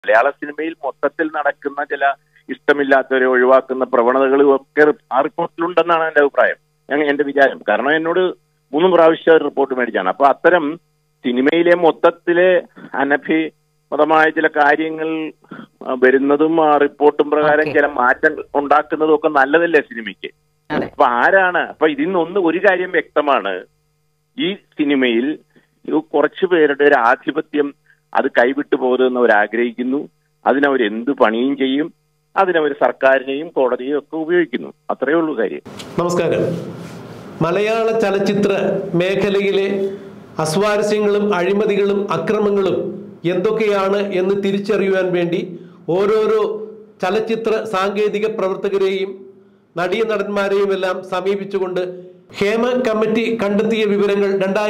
മലയാള സിനിമയിൽ മൊത്തത്തിൽ നടക്കുന്ന ചില ഇഷ്ടമില്ലാത്തവരെ ഒഴിവാക്കുന്ന പ്രവണതകളും ഒക്കെ ആ റിപ്പോർട്ടിലുണ്ടെന്നാണ് എന്റെ അഭിപ്രായം, എന്റെ വിചാരം. കാരണം എന്നോട് 3 പ്രാവശ്യം റിപ്പോർട്ട് മേടിച്ചാണ്. അപ്പൊ അത്തരം സിനിമയിലെ മൊത്തത്തിലെ അനഭിമതമായ ചില കാര്യങ്ങൾ വരുന്നതും ആ റിപ്പോർട്ടും പ്രകാരം ചില മാറ്റങ്ങൾ ഉണ്ടാക്കുന്നതും ഒക്കെ നല്ലതല്ലേ സിനിമയ്ക്ക്? അപ്പൊ ആരാണ്? അപ്പൊ ഇതിൽ ഒരു കാര്യം വ്യക്തമാണ്, ഈ സിനിമയിൽ കുറച്ചു പേരുടെ ഒരു ആധിപത്യം അത് കൈവിട്ടു പോകരുതെന്ന് അവർ ആഗ്രഹിക്കുന്നു. അതിനവർ എന്ത് പണിയും ചെയ്യും, അതിനവർ സർക്കാരിനെയും കോടതിയെയും ഒക്കെ ഉപയോഗിക്കുന്നു. അത്രയേ ഉള്ളൂ കാര്യം. നമസ്കാരം. മലയാള ചലച്ചിത്ര മേഖലയിലെ അസ്വാരസ്യങ്ങളും അഴിമതികളും അക്രമങ്ങളും എന്തൊക്കെയാണ് എന്ന് തിരിച്ചറിയുവാൻ വേണ്ടി ഓരോരോ ചലച്ചിത്ര സാങ്കേതിക പ്രവർത്തകരെയും നടീനടന്മാരെയും എല്ലാം സമീപിച്ചുകൊണ്ട് ഹേമ കമ്മിറ്റി കണ്ടെത്തിയ വിവരങ്ങൾ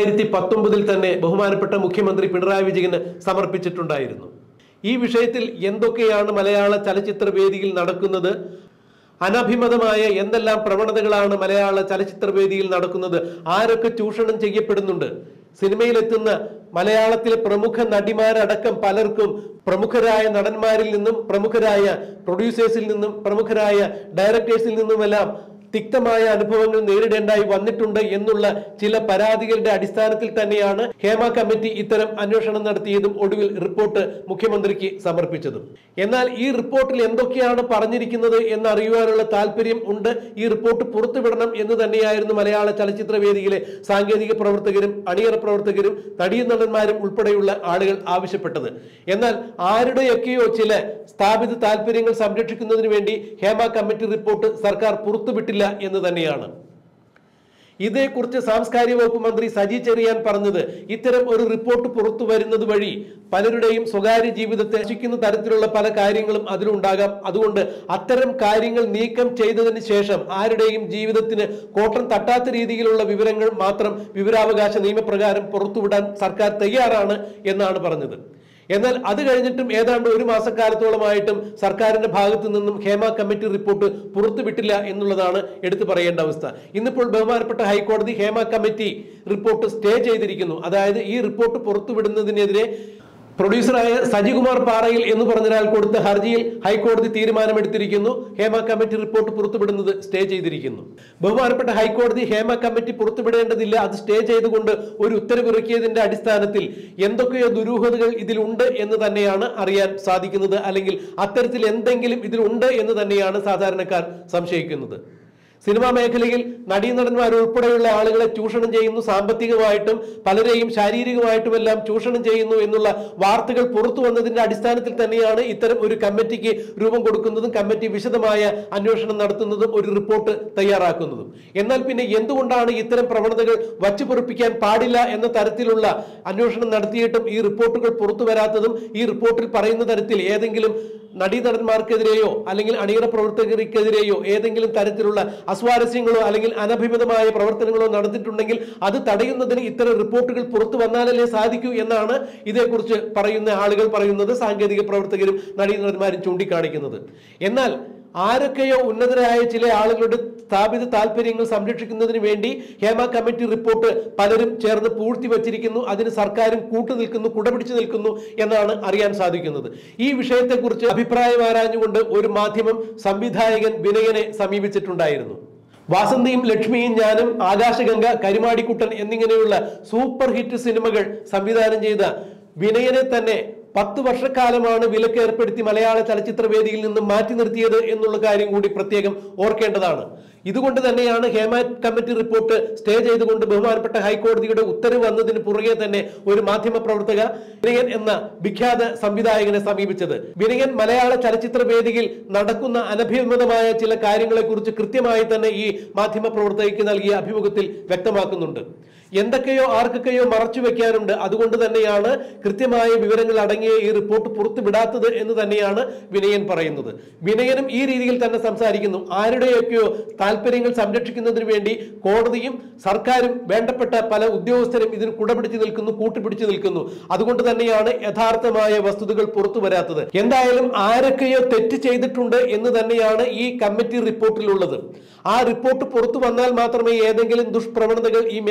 2019 തന്നെ ബഹുമാനപ്പെട്ട മുഖ്യമന്ത്രി പിണറായി വിജയന് സമർപ്പിച്ചിട്ടുണ്ടായിരുന്നു. ഈ വിഷയത്തിൽ എന്തൊക്കെയാണ് മലയാള ചലച്ചിത്ര വേദിയിൽ നടക്കുന്നത്, അനഭിമതമായ എന്തെല്ലാം പ്രവണതകളാണ് മലയാള ചലച്ചിത്ര വേദിയിൽ നടക്കുന്നത്, ആരൊക്കെ ചൂഷണം ചെയ്യപ്പെടുന്നുണ്ട്, സിനിമയിലെത്തുന്ന മലയാളത്തിലെ പ്രമുഖ നടിമാരടക്കം പലർക്കും പ്രമുഖരായ നടന്മാരിൽ നിന്നും പ്രമുഖരായ പ്രൊഡ്യൂസേഴ്സിൽ നിന്നും പ്രമുഖരായ ഡയറക്ടേഴ്സിൽ നിന്നുമെല്ലാം തിക്തമായ അനുഭവങ്ങൾ നേരിടേണ്ടായി വന്നിട്ടുണ്ട് എന്നുള്ള ചില പരാതികളുടെ അടിസ്ഥാനത്തിൽ തന്നെയാണ് ഹേമ കമ്മിറ്റി ഇത്തരം അന്വേഷണം നടത്തിയതും ഒടുവിൽ റിപ്പോർട്ട് മുഖ്യമന്ത്രിക്ക് സമർപ്പിച്ചതും. എന്നാൽ ഈ റിപ്പോർട്ടിൽ എന്തൊക്കെയാണ് പറഞ്ഞിരിക്കുന്നത് എന്നറിയുവാനുള്ള താല്പര്യം ഉണ്ട്. ഈ റിപ്പോർട്ട് പുറത്തുവിടണം എന്ന് തന്നെയായിരുന്നു മലയാള ചലച്ചിത്ര വേദിയിലെ സാങ്കേതിക പ്രവർത്തകരും അണിയറ പ്രവർത്തകരും നടീനടന്മാരും ഉൾപ്പെടെയുള്ള ആളുകൾ ആവശ്യപ്പെട്ടത്. എന്നാൽ ആരുടെയൊക്കെയോ ചില സ്ഥാപിത താല്പര്യങ്ങൾ സംരക്ഷിക്കുന്നതിന് വേണ്ടി ഹേമ കമ്മിറ്റി റിപ്പോർട്ട് സർക്കാർ പുറത്തുവിട്ടില്ല എന്ന് തന്നെയാണ്. ഇതേക്കുറിച്ച് സാംസ്കാരിക വകുപ്പ് മന്ത്രി സജി ചെറിയാൻ പറഞ്ഞത്, ഇത്തരം ഒരു റിപ്പോർട്ട് പുറത്തു വരുന്നത് വഴി പലരുടെയും സ്വകാര്യ ജീവിതത്തെ നശിക്കുന്ന തരത്തിലുള്ള പല കാര്യങ്ങളും അതിലുണ്ടാകാം. അതുകൊണ്ട് അത്തരം കാര്യങ്ങൾ നീക്കം ചെയ്തതിന് ശേഷം ആരുടെയും ജീവിതത്തിന് കോട്ടം തട്ടാത്ത രീതിയിലുള്ള വിവരങ്ങൾ മാത്രം വിവരാവകാശ നിയമപ്രകാരം പുറത്തുവിടാൻ സർക്കാർ തയ്യാറാണ് എന്നാണ് പറഞ്ഞത്. എന്നാൽ അത് കഴിഞ്ഞിട്ടും ഏതാണ്ട് 1 മാസക്കാലത്തോളമായിട്ടും സർക്കാരിന്റെ ഭാഗത്തു നിന്നും ഹേമ കമ്മിറ്റി റിപ്പോർട്ട് പുറത്തുവിട്ടില്ല എന്നുള്ളതാണ് എടുത്തു പറയേണ്ട അവസ്ഥ. ഇന്നിപ്പോൾ ബഹുമാനപ്പെട്ട ഹൈക്കോടതി ഹേമ കമ്മിറ്റി റിപ്പോർട്ട് സ്റ്റേ ചെയ്തിരിക്കുന്നു. അതായത് ഈ റിപ്പോർട്ട് പുറത്തുവിടുന്നതിനെതിരെ പ്രൊഡ്യൂസറായ സജികുമാർ പാറയിൽ എന്ന് പറഞ്ഞൊരാൾ കൊടുത്ത ഹർജിയിൽ ഹൈക്കോടതി തീരുമാനമെടുത്തിരിക്കുന്നു. ഹേമ കമ്മിറ്റി റിപ്പോർട്ട് പുറത്തുവിടുന്നത് സ്റ്റേ ചെയ്തിരിക്കുന്നു. ബഹുമാനപ്പെട്ട ഹൈക്കോടതി ഹേമ കമ്മിറ്റി പുറത്തുവിടേണ്ടതില്ല, അത് സ്റ്റേ ചെയ്തുകൊണ്ട് ഒരു ഉത്തരവിറക്കിയതിന്റെ അടിസ്ഥാനത്തിൽ എന്തൊക്കെയോ ദുരൂഹതകൾ ഇതിലുണ്ട് എന്ന് തന്നെയാണ് അറിയാൻ സാധിക്കുന്നത്. അല്ലെങ്കിൽ അത്തരത്തിൽ എന്തെങ്കിലും ഇതിലുണ്ട് എന്ന് തന്നെയാണ് സാധാരണക്കാർ സംശയിക്കുന്നത്. സിനിമാ മേഖലയിൽ നടീനടന്മാർ ഉൾപ്പെടെയുള്ള ആളുകളെ ചൂഷണം ചെയ്യുന്നു, സാമ്പത്തികമായിട്ടും പലരെയും ശാരീരികമായിട്ടുമെല്ലാം ചൂഷണം ചെയ്യുന്നു എന്നുള്ള വാർത്തകൾ പുറത്തു വന്നതിന്റെ അടിസ്ഥാനത്തിൽ തന്നെയാണ് ഇത്തരം ഒരു കമ്മിറ്റിക്ക് രൂപം കൊടുക്കുന്നതും കമ്മിറ്റി വിശദമായ അന്വേഷണം നടത്തുന്നതും ഒരു റിപ്പോർട്ട് തയ്യാറാക്കുന്നതും. എന്നാൽ പിന്നെ എന്തുകൊണ്ടാണ് ഇത്തരം പ്രവണതകൾ വച്ചുപൊറിപ്പിക്കാൻ പാടില്ല എന്ന തരത്തിലുള്ള അന്വേഷണം നടത്തിയിട്ടും ഈ റിപ്പോർട്ടുകൾ പുറത്തു വരാത്തതും, ഈ റിപ്പോർട്ടിൽ പറയുന്ന തരത്തിൽ ഏതെങ്കിലും നടീനടന്മാർക്കെതിരെയോ അല്ലെങ്കിൽ അണിയറ പ്രവർത്തകർക്കെതിരെയോ ഏതെങ്കിലും തരത്തിലുള്ള അസ്വാരസ്യങ്ങളോ അല്ലെങ്കിൽ അനഭിമതമായ പ്രവർത്തനങ്ങളോ നടന്നിട്ടുണ്ടെങ്കിൽ അത് തടയുന്നതിന് ഇത്തരം റിപ്പോർട്ടുകൾ പുറത്തു വന്നാലല്ലേ സാധിക്കൂ എന്നാണ് ഇതേക്കുറിച്ച് പറയുന്ന ആളുകൾ പറയുന്നത്, സാങ്കേതിക പ്രവർത്തകരും നടീനടന്മാരും ചൂണ്ടിക്കാണിക്കുന്നത്. എന്നാൽ ആരൊക്കെയോ ഉന്നതരായ ചില ആളുകളുടെ സ്ഥാപിത താല്പര്യങ്ങൾ സംരക്ഷിക്കുന്നതിന് വേണ്ടി ഹേമ കമ്മിറ്റി റിപ്പോർട്ട് പലരും ചേർന്ന് പൂഴ്ത്തി വച്ചിരിക്കുന്നു. അതിന് സർക്കാരും കൂട്ടുനിൽക്കുന്നു, കുടപിടിച്ചു നിൽക്കുന്നു എന്നാണ് അറിയാൻ സാധിക്കുന്നത്. ഈ വിഷയത്തെക്കുറിച്ച് അഭിപ്രായം ആരാഞ്ഞുകൊണ്ട് ഒരു മാധ്യമം സംവിധായകൻ വിനയനെ സമീപിച്ചിട്ടുണ്ടായിരുന്നു. വാസന്തിയും ലക്ഷ്മിയും ഞാനും, ആകാശഗംഗ, കരിമാടിക്കുട്ടൻ എന്നിങ്ങനെയുള്ള സൂപ്പർ ഹിറ്റ് സിനിമകൾ സംവിധാനം ചെയ്ത വിനയനെ തന്നെ 10 വർഷക്കാലമാണ് വിലക്ക് ഏർപ്പെടുത്തി മലയാള ചലച്ചിത്ര വേദിയിൽ നിന്നും മാറ്റി നിർത്തിയത് എന്നുള്ള കാര്യം കൂടി പ്രത്യേകം ഓർക്കേണ്ടതാണ്. ഇതുകൊണ്ട് തന്നെയാണ് ഹേമ കമ്മിറ്റി റിപ്പോർട്ട് സ്റ്റേ ചെയ്തുകൊണ്ട് ബഹുമാനപ്പെട്ട ഹൈക്കോടതിയുടെ ഉത്തരവ് വന്നതിന് പുറകെ തന്നെ ഒരു മാധ്യമ പ്രവർത്തക വിനയൻ എന്ന വിഖ്യാത സംവിധായകനെ സമീപിച്ചത്. വിനയൻ മലയാള ചലച്ചിത്ര വേദിയിൽ നടക്കുന്ന അനഭിമതമായ ചില കാര്യങ്ങളെ കുറിച്ച് കൃത്യമായി തന്നെ ഈ മാധ്യമ പ്രവർത്തകയ്ക്ക് നൽകിയ അഭിമുഖത്തിൽ വ്യക്തമാക്കുന്നുണ്ട്. എന്തൊക്കെയോ ആർക്കൊക്കെയോ മറച്ചു വെക്കാനുണ്ട്, അതുകൊണ്ട് തന്നെയാണ് കൃത്യമായ വിവരങ്ങൾ അടങ്ങിയ ഈ റിപ്പോർട്ട് പുറത്തുവിടാത്തത് എന്ന് തന്നെയാണ് വിനയൻ പറയുന്നത്. വിനയനും ഈ രീതിയിൽ തന്നെ സംസാരിക്കുന്നു. ആരുടെയൊക്കെയോ താല്പര്യങ്ങൾ സംരക്ഷിക്കുന്നതിന് വേണ്ടി കോടതിയും സർക്കാരും വേണ്ടപ്പെട്ട പല ഉദ്യോഗസ്ഥരും ഇതിന് കുടപിടിച്ച് നിൽക്കുന്നു, കൂട്ടുപിടിച്ച് നിൽക്കുന്നു. അതുകൊണ്ട് തന്നെയാണ് യഥാർത്ഥമായ വസ്തുതകൾ പുറത്തു വരാത്തത്. എന്തായാലും ആരൊക്കെയോ തെറ്റ് ചെയ്തിട്ടുണ്ട് എന്ന് തന്നെയാണ് ഈ കമ്മിറ്റി റിപ്പോർട്ടിലുള്ളത്. ആ റിപ്പോർട്ട് പുറത്തു വന്നാൽ മാത്രമേ ഏതെങ്കിലും ദുഷ്പ്രവണതകൾ ഈ മേഖലയിൽ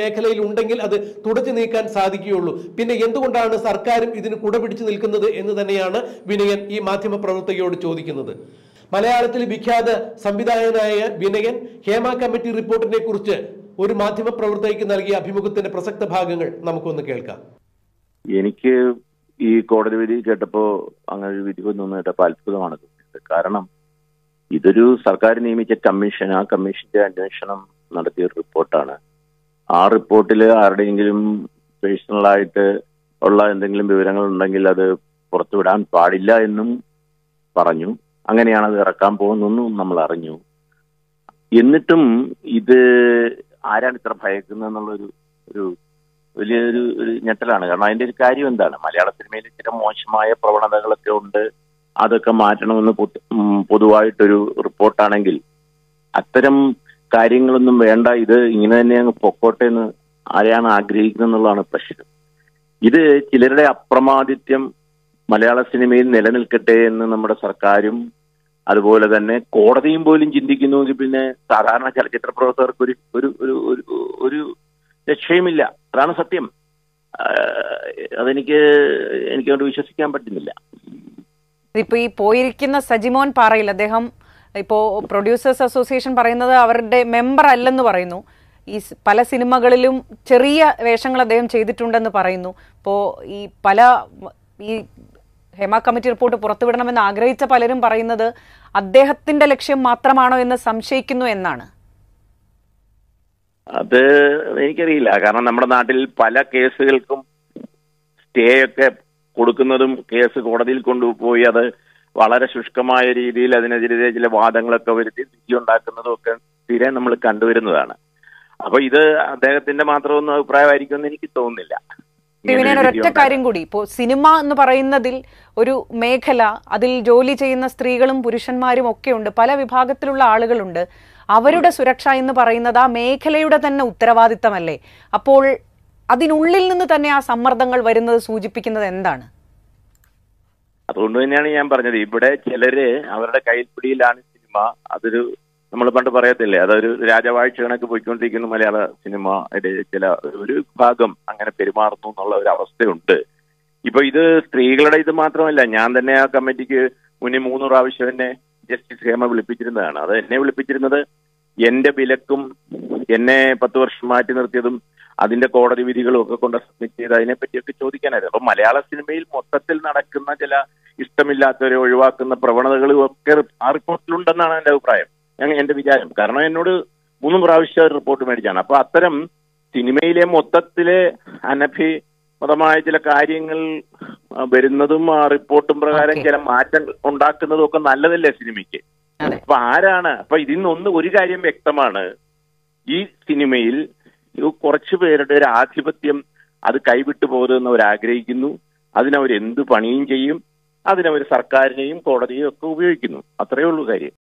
ഉണ്ടെങ്കിൽ അത് തുടച്ചു നീക്കാൻ സാധിക്കുകയുള്ളൂ. പിന്നെ എന്തുകൊണ്ടാണ് സർക്കാരും ഇതിന് കുടപിടിച്ചു നിൽക്കുന്നത് എന്ന് തന്നെയാണ് വിനയൻ ഈ മാധ്യമ പ്രവർത്തകയോട് ചോദിക്കുന്നത്. മലയാളത്തിൽ വിഖ്യാത സംവിധായകനായ വിനയൻ ഹേമ കമ്മിറ്റി റിപ്പോർട്ടിനെ കുറിച്ച് ഒരു മാധ്യമ പ്രവർത്തകയ്ക്ക് നൽകിയ അഭിമുഖത്തിന്റെ പ്രസക്ത ഭാഗങ്ങൾ നമുക്കൊന്ന് കേൾക്കാം. എനിക്ക് ഈ കോടതി വിധി കേട്ടപ്പോ അങ്ങനെ ഒരു വിധി വന്നു കേട്ടപ്പോ അത്ഭുതമാണ് തോന്നിയത്. കാരണം ഇതൊരു സർക്കാർ നിയമിച്ച കമ്മീഷൻ, ആ കമ്മീഷന്റെ അന്വേഷണം നടത്തിയ ഒരു റിപ്പോർട്ടാണ്. ആ റിപ്പോർട്ടിൽ ആരുടെയെങ്കിലും പേഴ്സണലായിട്ട് ഉള്ള എന്തെങ്കിലും വിവരങ്ങൾ ഉണ്ടെങ്കിൽ അത് പുറത്തുവിടാൻ പാടില്ല എന്നും പറഞ്ഞു. അങ്ങനെയാണ് അത് ഇറക്കാൻ പോകുന്നതെന്നും നമ്മൾ അറിഞ്ഞു. എന്നിട്ടും ഇത് ആരാണ് ഇത്ര ഭയക്കുന്നത് എന്നുള്ളൊരു ഒരു വലിയൊരു ഞെട്ടലാണ്. കാരണം അതിന്റെ ഒരു കാര്യം എന്താണ്, മലയാള സിനിമയിൽ ചില മോശമായ പ്രവണതകളൊക്കെ ഉണ്ട്, അതൊക്കെ മാറ്റണമെന്ന് പൊതുവായിട്ടൊരു റിപ്പോർട്ടാണെങ്കിൽ അത്തരം കാര്യങ്ങളൊന്നും വേണ്ട, ഇത് ഇങ്ങനെ തന്നെ അങ്ങ് പൊക്കോട്ടെ എന്ന് ആരെയാണ് ആഗ്രഹിക്കുന്നത് എന്നുള്ളതാണ് പ്രശ്നം. ഇത് ചിലരുടെ അപ്രമാദിത്യം മലയാള സിനിമയിൽ നിലനിൽക്കട്ടെ എന്ന് നമ്മുടെ സർക്കാരും അതുപോലെ തന്നെ കോടതിയും പോലും ചിന്തിക്കുന്നുവെങ്കിൽ പിന്നെ സാധാരണ ചലച്ചിത്ര പ്രവർത്തകർക്ക് ഒരു ഒരു ഒരു രക്ഷയുമില്ല. അതാണ് സത്യം. എനിക്കത് വിശ്വസിക്കാൻ പറ്റുന്നില്ല. ഇപ്പൊ ഈ പോയിരിക്കുന്ന സജിമോൻ പാറയിൽ അദ്ദേഹം ഇപ്പോ പ്രൊഡ്യൂസേഴ്സ് അസോസിയേഷൻ പറയുന്നത് അവരുടെ മെമ്പർ അല്ലെന്ന് പറയുന്നു. ഈ പല സിനിമകളിലും ചെറിയ വേഷങ്ങൾ അദ്ദേഹം ചെയ്തിട്ടുണ്ടെന്ന് പറയുന്നു. ഇപ്പോ ഈ ഹേമ കമ്മിറ്റി റിപ്പോർട്ട് പുറത്തുവിടണമെന്ന് ആഗ്രഹിച്ച പലരും പറയുന്നത് അദ്ദേഹത്തിന്റെ ലക്ഷ്യം മാത്രമാണോ എന്ന് സംശയിക്കുന്നു എന്നാണ്. അത് എനിക്കറിയില്ല. കാരണം നമ്മുടെ നാട്ടിൽ പല കേസുകൾക്കും സ്റ്റേ ഒക്കെ കൊടുക്കുന്നതും കേസ് കോടതിയിൽ കൊണ്ടുപോയി അത് വളരെ ശുഷ്കമായ രീതിയിൽ അതിനെതിരെ ചില വാദങ്ങളൊക്കെ വരുത്തി വിധി ഉണ്ടാക്കുന്നതും ഒക്കെ സ്ഥിരം നമ്മൾ കണ്ടുവരുന്നതാണ്. അപ്പൊ ഇത് അദ്ദേഹത്തിന്റെ മാത്രമൊന്നും അഭിപ്രായമായിരിക്കുമെന്ന് എനിക്ക് തോന്നുന്നില്ല. പിന്നെ ഒരൊറ്റ കാര്യം കൂടി, ഇപ്പോൾ സിനിമ എന്ന് പറയുന്നതിൽ ഒരു മേഖല, അതിൽ ജോലി ചെയ്യുന്ന സ്ത്രീകളും പുരുഷന്മാരും ഒക്കെ ഉണ്ട്, പല വിഭാഗത്തിലുള്ള ആളുകളുണ്ട്. അവരുടെ സുരക്ഷ എന്ന് പറയുന്നത് ആ മേഖലയുടെ തന്നെ ഉത്തരവാദിത്തമല്ലേ? അപ്പോൾ അതിനുള്ളിൽ നിന്ന് തന്നെ ആ സമ്മർദ്ദങ്ങൾ വരുന്നത് സൂചിപ്പിക്കുന്നത് എന്താണ്? അതുകൊണ്ട് തന്നെയാണ് ഞാൻ പറഞ്ഞത്, ഇവിടെ ചിലര് അവരുടെ കൈപ്പിടിയിലാണ് സിനിമ. അതൊരു നമ്മൾ പണ്ട് പറയത്തില്ലേ, അതൊരു രാജവാഴ്ച കണക്ക് പോയിക്കൊണ്ടിരിക്കുന്ന മലയാള സിനിമയുടെ ചില ഒരു ഭാഗം അങ്ങനെ പെരുമാറുന്നു എന്നുള്ള ഒരു അവസ്ഥയുണ്ട്. ഇപ്പൊ ഇത് സ്ത്രീകളുടെ ഇത് മാത്രമല്ല, ഞാൻ തന്നെ ആ കമ്മിറ്റിക്ക് മുന്നേ 3 പ്രാവശ്യം എന്നെ ജസ്റ്റിസ് ഹേമ വിളിപ്പിച്ചിരുന്നതാണ്. അത് എന്നെ വിളിപ്പിച്ചിരുന്നത് എന്റെ വിലക്കും എന്നെ 10 വർഷം മാറ്റി നിർത്തിയതും അതിന്റെ കോടതി വിധികളും ഒക്കെ കൊണ്ട് സബ്മിറ്റ് ചെയ്ത് അതിനെപ്പറ്റിയൊക്കെ ചോദിക്കാനായിരുന്നു. അപ്പൊ മലയാള സിനിമയിൽ മൊത്തത്തിൽ നടക്കുന്ന ചില ഇഷ്ടമില്ലാത്തവരെ ഒഴിവാക്കുന്ന പ്രവണതകളും ഒക്കെ ആ റിപ്പോർട്ടിലുണ്ടെന്നാണ് എന്റെ അഭിപ്രായം, എന്റെ വിചാരം. കാരണം എന്നോട് 3 പ്രാവശ്യം റിപ്പോർട്ട് മേടിച്ചാണ്. അപ്പൊ അത്തരം സിനിമയിലെ മൊത്തത്തിലെ അനഭിമതമായ ചില കാര്യങ്ങൾ വരുന്നതും ആ റിപ്പോർട്ടും പ്രകാരം ചില മാറ്റം ഉണ്ടാക്കുന്നതും ഒക്കെ നല്ലതല്ലേ സിനിമയ്ക്ക്? അപ്പൊ ആരാണ്? അപ്പൊ ഇതിൽ ഒരു കാര്യം വ്യക്തമാണ്, ഈ സിനിമയിൽ കുറച്ചു പേരുടെ ഒരു ആധിപത്യം അത് കൈവിട്ടു പോരുമെന്ന് അവർ ആഗ്രഹിക്കുന്നു. അതിനവർ എന്ത് പണിയും ചെയ്യും, അതിനവർ സർക്കാരിനെയും കോടതിയെയും ഒക്കെ ഉപയോഗിക്കുന്നു. അത്രയേ ഉള്ളൂ കാര്യം.